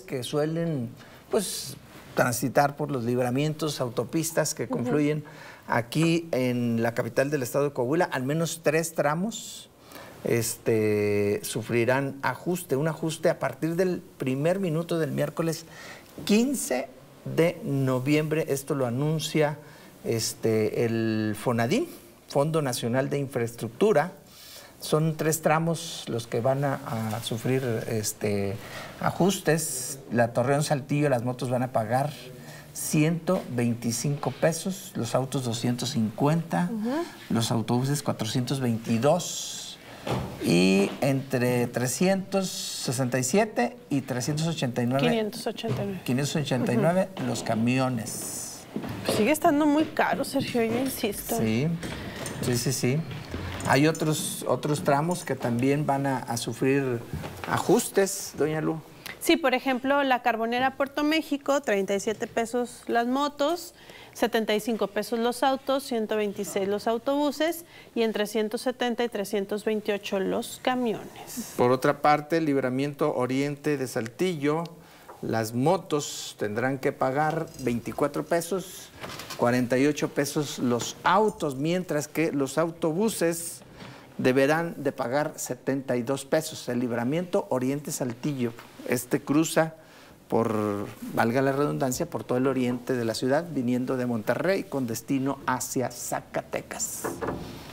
que suelen pues transitar por los libramientos, autopistas que confluyen aquí en la capital del estado de Coahuila, al menos 3 tramos sufrirán un ajuste a partir del primer minuto del miércoles 15 de noviembre. Esto lo anuncia el FONADIN, Fondo Nacional de Infraestructura. Son 3 tramos los que van a sufrir ajustes. La Torreón-Saltillo, las motos van a pagar 125 pesos, los autos 250, los autobuses 422 y entre 367 y 589 los camiones. Sigue estando muy caro, Sergio, yo insisto. Sí. Hay otros tramos que también van a sufrir ajustes, doña Lu. Sí, por ejemplo, la Carbonera Puerto México, 37 pesos las motos, 75 pesos los autos, 126 los autobuses y entre 170 y 328 los camiones. Por otra parte, el Libramiento Oriente de Saltillo, las motos tendrán que pagar 24 pesos, 48 pesos los autos, mientras que los autobuses deberán de pagar 72 pesos. El Libramiento Oriente Saltillo, cruza por, valga la redundancia, por todo el oriente de la ciudad, viniendo de Monterrey con destino hacia Zacatecas.